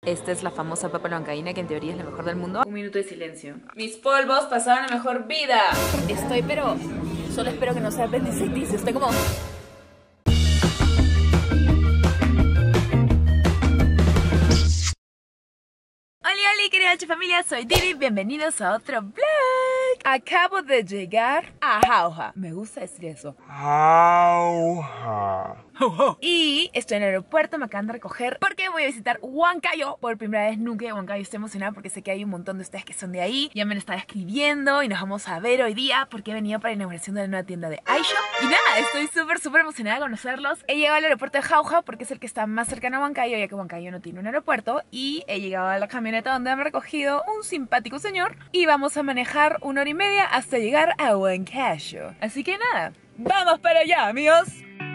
Esta es la famosa papa a la huancaína, que en teoría es la mejor del mundo. Un minuto de silencio. Mis polvos pasaron a mejor vida. Estoy, pero solo espero que no sea apendicitis. Estoy como... Hola, querida familia, soy Didi, bienvenidos a otro vlog. Acabo de llegar a Jauja. Me gusta decir eso. Jauja. Y estoy en el aeropuerto, me acaban de recoger porque voy a visitar Huancayo por primera vez. Nunca he ido a Huancayo, estoy emocionada porque sé que hay un montón de ustedes que son de ahí. Ya me han estado escribiendo y nos vamos a ver hoy día porque he venido para la inauguración de la nueva tienda de iShop. Y nada, estoy súper emocionada de conocerlos. He llegado al aeropuerto de Jauja porque es el que está más cercano a Huancayo, ya que Huancayo no tiene un aeropuerto. Y he llegado a la camioneta donde me ha recogido un simpático señor y vamos a manejar 1 hora y media hasta llegar a Huancayo. Así que nada, ¡vamos para allá, amigos!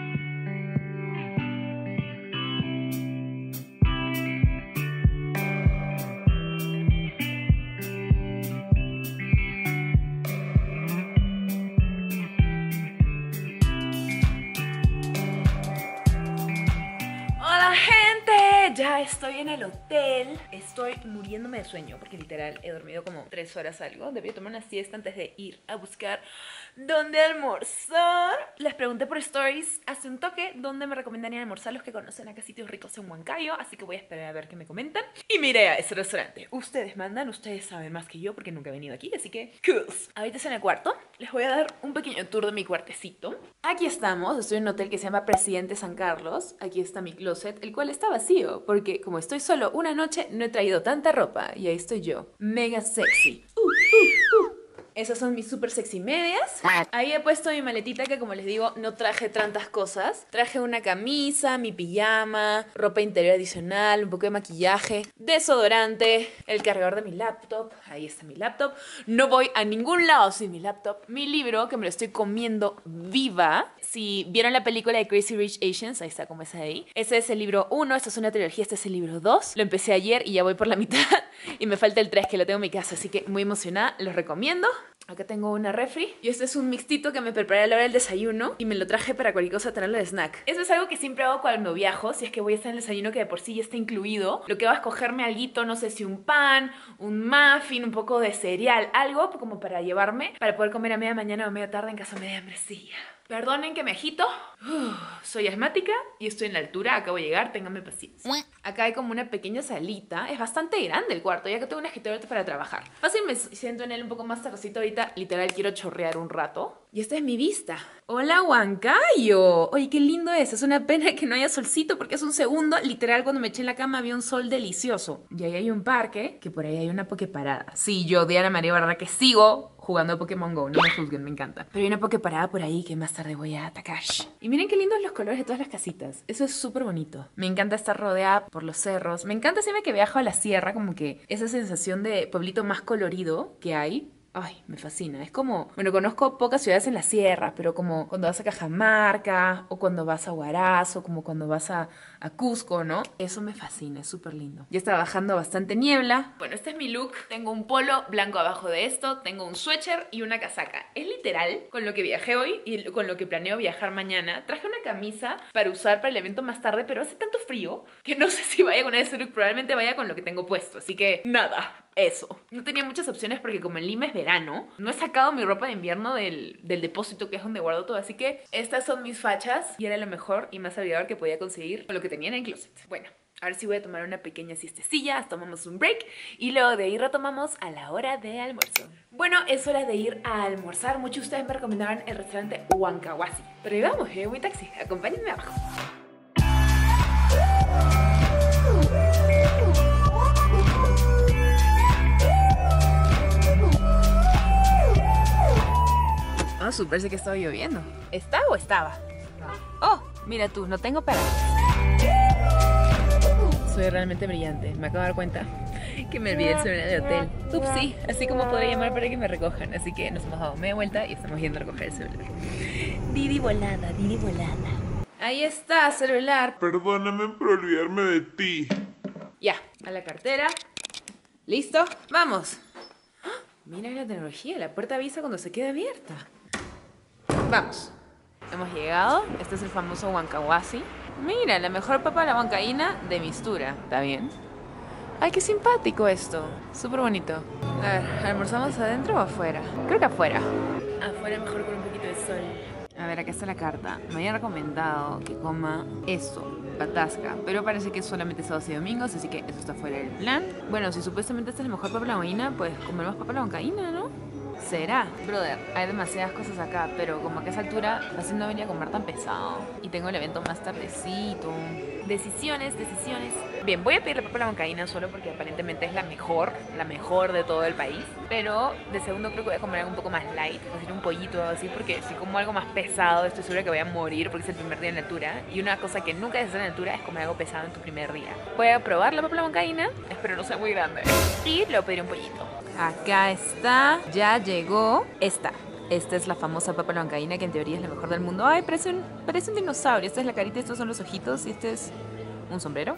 Hola gente, ya estoy en el hotel. Estoy muriéndome de sueño porque literal he dormido como 3 horas algo. Debí tomar una siesta antes de ir a buscar dónde almorzar. Les pregunté por stories hace un toque dónde me recomendarían almorzar los que conocen acá sitios ricos en Huancayo, así que voy a esperar a ver qué me comentan y me iré a ese restaurante. Ustedes mandan, ustedes saben más que yo porque nunca he venido aquí, así que cool. Ahorita estoy en el cuarto. Les voy a dar un pequeño tour de mi cuartecito. Aquí estamos, estoy en un hotel que se llama Presidente San Carlos. Aquí está mi closet, el cual está vacío porque como estoy solo una noche no he traído tanta ropa y ahí estoy yo, mega sexy. Esas son mis super sexy medias. Ahí he puesto mi maletita que, como les digo, no traje tantas cosas. Traje una camisa, mi pijama, ropa interior adicional, un poco de maquillaje, desodorante, el cargador de mi laptop. Ahí está mi laptop. No voy a ningún lado sin mi laptop. Mi libro, que me lo estoy comiendo viva. Si vieron la película de Crazy Rich Asians, ahí está como es ahí. Ese es el libro 1, esta es una trilogía, este es el libro 2. Lo empecé ayer y ya voy por la mitad. Y me falta el 3 que lo tengo en mi casa, así que muy emocionada, los recomiendo. Acá tengo una refri y este es un mixtito que me preparé a la hora del desayuno y me lo traje para cualquier cosa tenerlo de snack. Eso es algo que siempre hago cuando viajo, si es que voy a estar en el desayuno que de por sí ya está incluido. Lo que hago es cogerme alguito, no sé si un pan, un muffin, un poco de cereal, algo como para llevarme, para poder comer a media mañana o a media tarde en caso me dé hambrecilla. Perdonen que me agito. Soy asmática y estoy en la altura, acabo de llegar, ténganme paciencia. Acá hay como una pequeña salita, es bastante grande el cuarto, ya que tengo un escritorio para trabajar. Fácil me siento en él un poco más tardecito ahorita, literal quiero chorrear un rato. Y esta es mi vista. ¡Hola, Huancayo! Oye, qué lindo es una pena que no haya solcito porque es un segundo. Literal, cuando me eché en la cama había un sol delicioso. Y ahí hay un parque, que por ahí hay una pokeparada. Sí, yo, Diana María Barra, que sigo jugando a Pokémon GO, no me juzguen, me encanta. Pero hay una pokeparada por ahí que más tarde voy a atacar. Y miren qué lindos los colores de todas las casitas. Eso es súper bonito. Me encanta estar rodeada por los cerros. Me encanta siempre que viajo a la sierra, como que esa sensación de pueblito más colorido que hay. Ay, me fascina. Es como, bueno, conozco pocas ciudades en la sierra, pero como cuando vas a Cajamarca, o cuando vas a Huaraz, o como cuando vas a Cusco, ¿no? Eso me fascina, es súper lindo. Ya está bajando bastante niebla. Bueno, este es mi look. Tengo un polo blanco abajo de esto, tengo un suéter y una casaca. Es literal con lo que viajé hoy y con lo que planeo viajar mañana. Traje una camisa para usar para el evento más tarde, pero hace tanto frío que no sé si vaya con ese look. Probablemente vaya con lo que tengo puesto, así que nada. Eso. No tenía muchas opciones porque como en Lima es verano, no he sacado mi ropa de invierno del depósito que es donde guardo todo. Así que estas son mis fachas y era lo mejor y más abrigador que podía conseguir con lo que tenía en el closet. Bueno, ahora sí voy a tomar una pequeña siestecilla, tomamos un break y luego de ahí retomamos a la hora de almuerzo. Bueno, es hora de ir a almorzar. Muchos de ustedes me recomendaban el restaurante Huancahuasi. Pero ahí vamos, yo voy en taxi. Acompáñenme abajo. Oh, parece que estaba lloviendo. ¿Está o estaba? Oh, mira tú, no tengo paradas. Soy realmente brillante. Me acabo de dar cuenta que me olvidé el celular del hotel. Upsi, así como podré llamar para que me recojan. Así que nos hemos dado media vuelta y estamos yendo a recoger el celular. Didi volada, Didi volada. Ahí está, celular. Perdóname por olvidarme de ti. Ya, a la cartera. ¿Listo? ¡Vamos! ¡Ah! Mira la tecnología, la puerta avisa cuando se queda abierta. Vamos. Hemos llegado. Este es el famoso Huancahuasi. Mira, la mejor papa a la huancaína de Mistura. ¿Está bien? Ay, qué simpático esto. Súper bonito. A ver, ¿almorzamos adentro o afuera? Creo que afuera. Afuera mejor con un poquito de sol. A ver, acá está la carta. Me habían recomendado que coma esto, patasca, pero parece que es solamente sábados y domingos, así que eso está fuera del plan. Bueno, si supuestamente esta es la mejor papa a la huancaína, pues comeremos papa a la huancaína, ¿no? ¿Será? Brother, hay demasiadas cosas acá, pero como que a esa altura casi no venía a comer tan pesado. Y tengo el evento más tardecito. Decisiones. Bien, voy a pedir la papa a la huancaína solo porque aparentemente es la mejor de todo el país. Pero de segundo creo que voy a comer algo un poco más light, decir un pollito o algo así, porque si como algo más pesado estoy segura que voy a morir porque es el primer día en altura. Y una cosa que nunca es hacer en altura es comer algo pesado en tu primer día. Voy a probar la papa a la huancaína, espero no sea muy grande. Y luego pediré un pollito. Acá está, ya llegó esta. Esta es la famosa papa a la huancaína, que en teoría es la mejor del mundo. Ay, parece un dinosaurio. Esta es la carita, estos son los ojitos y este es un sombrero.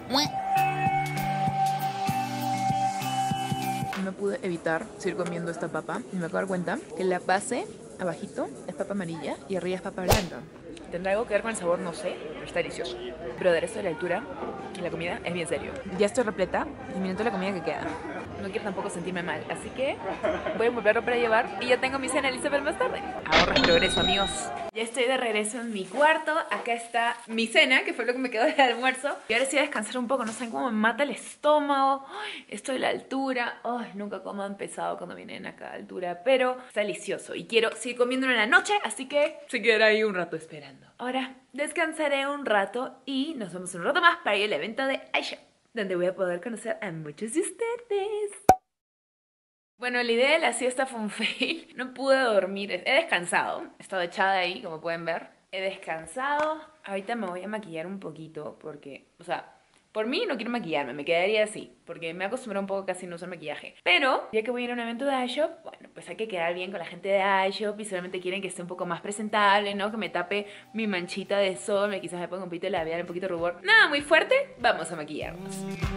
No pude evitar seguir comiendo esta papa y me acabo de dar cuenta que la base abajito es papa amarilla y arriba es papa blanca. ¿Tendrá algo que ver con el sabor? No sé, pero está delicioso. Pero de resto de la altura y la comida es bien serio. Ya estoy repleta y miren toda la comida que queda. No quiero tampoco sentirme mal, así que voy a volverlo para llevar y ya tengo mi cena lista para más tarde. Ahorra progreso, amigos. Ya estoy de regreso en mi cuarto. Acá está mi cena, que fue lo que me quedó del almuerzo. Y ahora sí voy a descansar un poco. No saben cómo me mata el estómago. Ay, esto de la altura. Ay, nunca coman pesado cuando vienen acá a altura, pero está delicioso. Y quiero seguir comiéndolo en la noche, así que se quedará ahí un rato esperando. Ahora descansaré un rato y nos vemos un rato más para ir al evento de iShop, donde voy a poder conocer a muchos de ustedes. Bueno, la idea de la siesta fue un fail. No pude dormir. He descansado. He estado echada ahí, como pueden ver. He descansado. Ahorita me voy a maquillar un poquito porque, o sea, por mí no quiero maquillarme. Me quedaría así, porque me he acostumbrado un poco casi a no usar maquillaje. Pero, ya que voy a ir a un evento de iShop, bueno, pues hay que quedar bien con la gente de iShop y solamente quieren que esté un poco más presentable, ¿no? Que me tape mi manchita de sol, quizás me ponga un poquito de labial, un poquito de rubor. Nada muy fuerte, vamos a maquillarnos.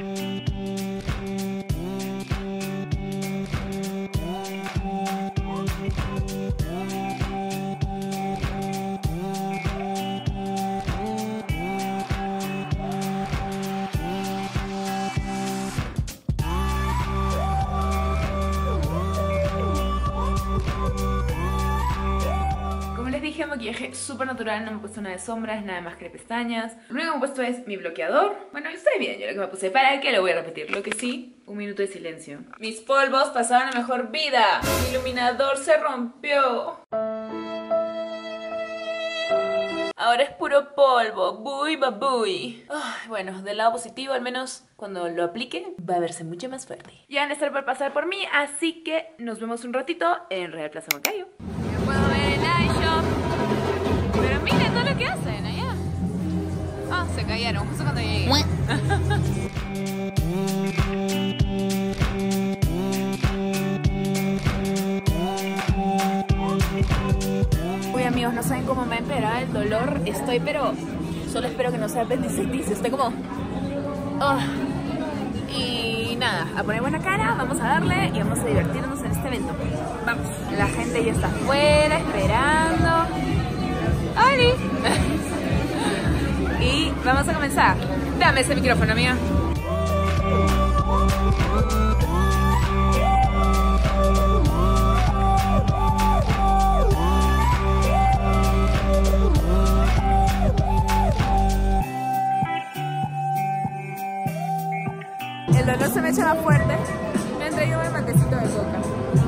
Maquillaje súper natural, no me he puesto nada de sombras, nada más que de pestañas. Lo único que me he puesto es mi bloqueador. Bueno, está bien, yo lo que me puse. ¿Para qué lo voy a repetir? Lo que sí, un minuto de silencio. Mis polvos pasaron a mejor vida. Mi iluminador se rompió. Ahora es puro polvo. Buy babuy. Bueno, del lado positivo, al menos cuando lo aplique, va a verse mucho más fuerte. Ya van a estar por pasar por mí, así que nos vemos un ratito en Real Plaza Huancayo. Yo puedo ver el iShop. Pero miren todo lo que hacen allá. Ah, se cayeron justo cuando llegué. Uy, amigos, no saben cómo me ha empeorado el dolor. Estoy, pero solo espero que no sea apendicitis. Estoy como... Y nada, a poner buena cara, vamos a darle y vamos a divertirnos en este evento. Vamos. La gente ya está afuera esperando. ¡Oli! Y vamos a comenzar. Dame ese micrófono, amiga. El dolor se me echa más fuerte. Me han traído un matecito de coca.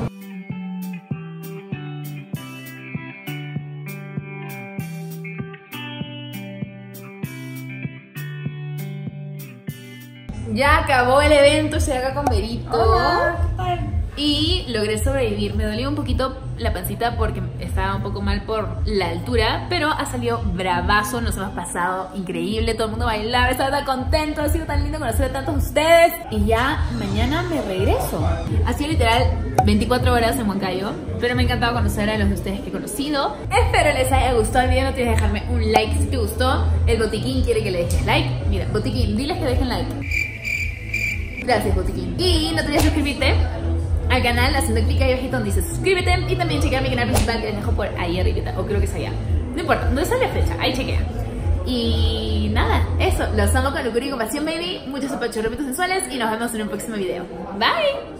Ya acabó el evento, estoy acá con Berito. Hola. Y logré sobrevivir. Me dolía un poquito la pancita porque estaba un poco mal por la altura, pero ha salido bravazo, nos hemos pasado increíble, todo el mundo bailaba, estaba tan contento, ha sido tan lindo conocer a tantos de ustedes. Y ya mañana me regreso. Ha sido literal 24 horas en Huancayo, pero me ha encantado conocer a los de ustedes que he conocido. Espero les haya gustado el video, no tienes que dejarme un like si te gustó. El botiquín quiere que le dejes like. Mira, botiquín, diles que dejen like. Gracias, botiquín. Y no te olvides suscribirte al canal haciendo clic ahí abajito donde dice suscríbete, y también chequea mi canal principal que les dejo por ahí arriba, o creo que es allá, no importa, donde sale la flecha, ahí chequea. Y nada, eso. Los amo con locura y compasión, baby. Muchos apachurritos sensuales y nos vemos en un próximo video. Bye.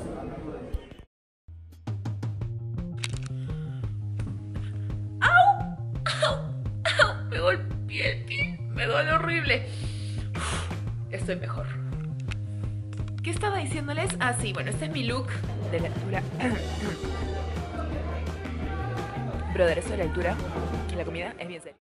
Me golpeé el pie, me duele horrible. Estoy mejor. ¿Qué estaba diciéndoles? Ah, sí, bueno, este es mi look de la altura. Brother, eso de la altura y la comida es bien serio.